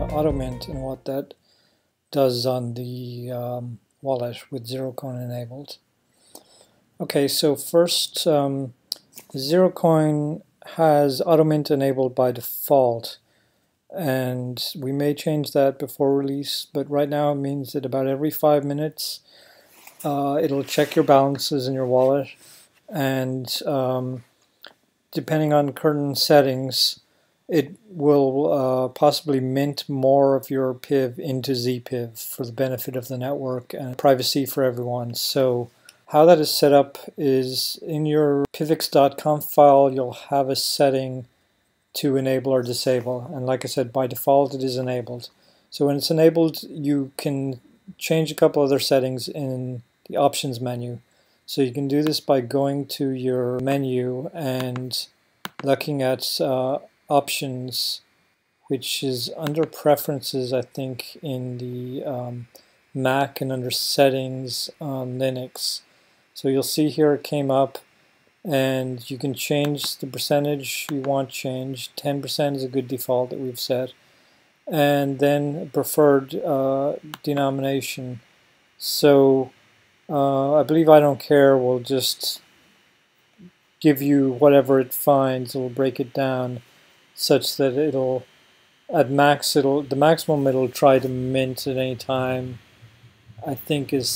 Automint and what that does on the wallet with zero coin enabled. Okay, so first, zero coin has Automint enabled by default, and we may change that before release, but right now it means that about every 5 minutes it'll check your balances in your wallet, and depending on current settings, it will possibly mint more of your PIV into zPiv for the benefit of the network and privacy for everyone. So how that is set up is in your pivx.conf file you'll have a setting to enable or disable, and like I said, by default it is enabled. So when it's enabled, you can change a couple other settings in the options menu. So you can do this by going to your menu and looking at options, which is under preferences, I think, in the Mac, and under settings on Linux. So you'll see here it came up, and you can change the percentage you want changed. 10% is a good default that we've set, and then preferred denomination. So I believe I don't care will just give you whatever it finds. It'll break it down such that it'll, at max, the maximum it'll try to mint at any time, I think, is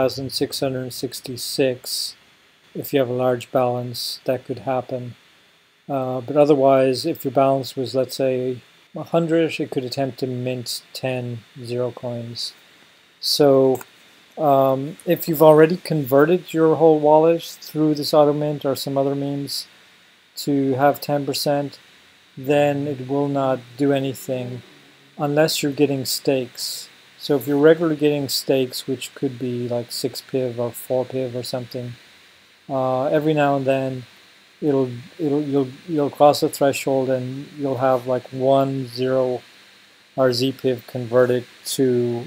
6,666. If you have a large balance, that could happen. But otherwise, if your balance was, let's say, 100, it could attempt to mint 10 zero coins. So if you've already converted your whole wallet through this Automint or some other means to have 10%, then it will not do anything unless you're getting stakes. So if you're regularly getting stakes, which could be like 6piv or 4piv or something, every now and then you'll cross a threshold and you'll have like 1 0 or zPiv converted to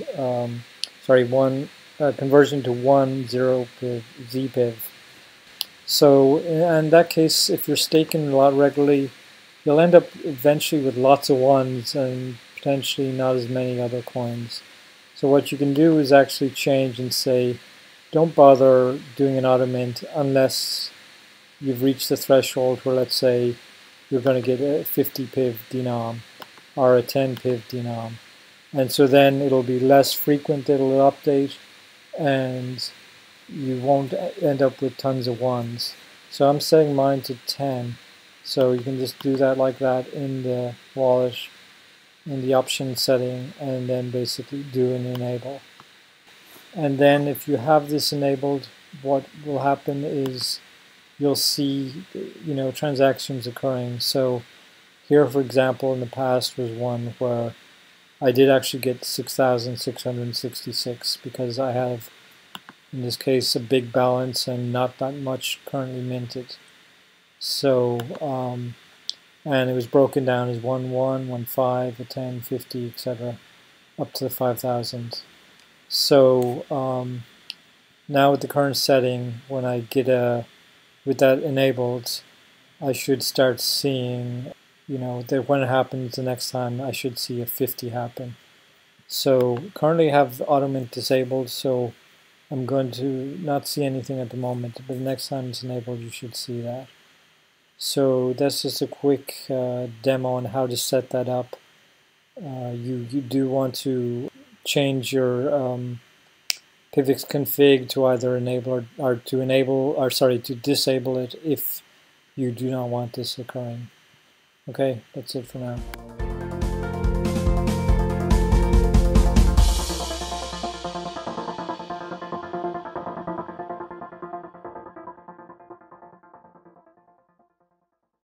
conversion to 1 0 piv zPiv. So in that case, if you're staking a lot regularly, you'll end up eventually with lots of ones and potentially not as many other coins. So what you can do is actually change and say, don't bother doing an Automint unless you've reached the threshold where, let's say, you're going to get a 50piv denom or a 10piv denom. And so then it'll be less frequent that it'll update, and you won't end up with tons of ones. So I'm setting mine to 10. So you can just do that like that in the wallet, in the option setting, and then basically do an enable. And then if you have this enabled, what will happen is you'll see, transactions occurring. So here, for example, in the past was one where I did actually get 6,666 because I have, in this case, a big balance and not that much currently minted. So, and it was broken down as 1, 1, 1, 5, a 10, 50, etc., up to the 5,000. So now with the current setting, when I get with that enabled, I should start seeing, that when it happens the next time, I should see a 50 happen. So currently I have Automint disabled, so I'm going to not see anything at the moment, but the next time it's enabled, you should see that. So that's just a quick demo on how to set that up. You do want to change your pivx config to either enable or to disable it if you do not want this occurring. Okay, that's it for now.